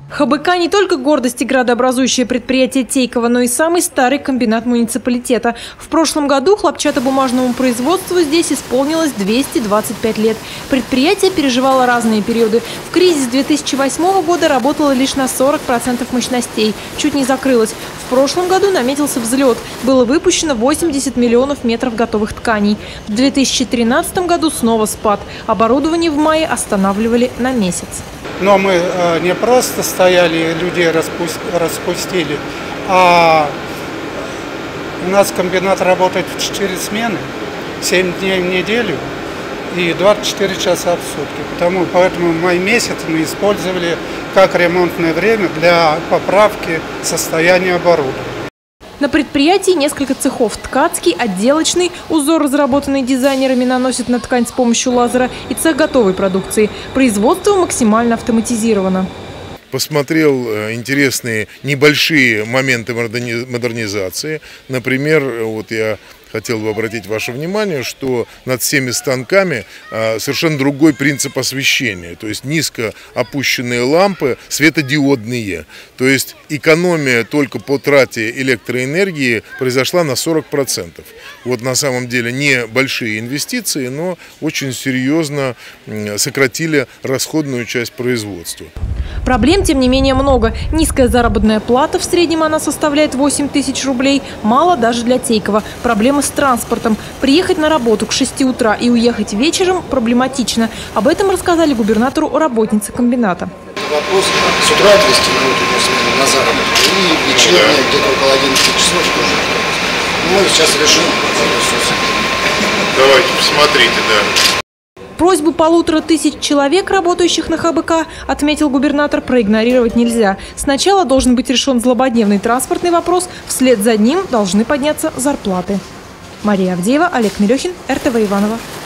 ХБК не только гордость и градообразующее предприятие Тейково, но и самый старый комбинат муниципалитета. В прошлом году хлопчатобумажному производству здесь исполнилось 225 лет. Предприятие переживало разные периоды. В кризис 2008 года работало лишь на 40% мощностей. Чуть не закрылось. В прошлом году наметился взлет. Было выпущено 80 миллионов метров готовых тканей. В 2013 году снова спад. Оборудование в мае останавливали на месяц. Но мы не просто стояли, людей распустили, а у нас комбинат работает в 4 смены, 7 дней в неделю и 24 часа в сутки. Поэтому май месяц мы использовали как ремонтное время для поправки состояния оборудования. На предприятии несколько цехов: ткацкий, отделочный, узор, разработанный дизайнерами, наносит на ткань с помощью лазера, и цех готовой продукции. Производство максимально автоматизировано. Посмотрел интересные небольшие моменты модернизации. Например, вот я хотел бы обратить ваше внимание, что над всеми станками совершенно другой принцип освещения. То есть низко опущенные лампы, светодиодные. То есть экономия только по трате электроэнергии произошла на 40%. Вот на самом деле небольшие инвестиции, но очень серьезно сократили расходную часть производства. Проблем, тем не менее, много. Низкая заработная плата, в среднем она составляет 8 тысяч рублей. Мало даже для Тейкова. Проблемы с транспортом. Приехать на работу к 6 утра и уехать вечером проблематично. Об этом рассказали губернатору работницы комбината. Вопрос с утра отвезти на утреннюю смену на заработок и вечерняя где-то около 11 часов тоже. Мы сейчас решим. Давайте, посмотрите, да. Просьбу 1500 человек, работающих на ХБК, отметил губернатор, проигнорировать нельзя. Сначала должен быть решен злободневный транспортный вопрос, вслед за ним должны подняться зарплаты. Мария Авдеева, Олег Мелехин, РТВ Иваново.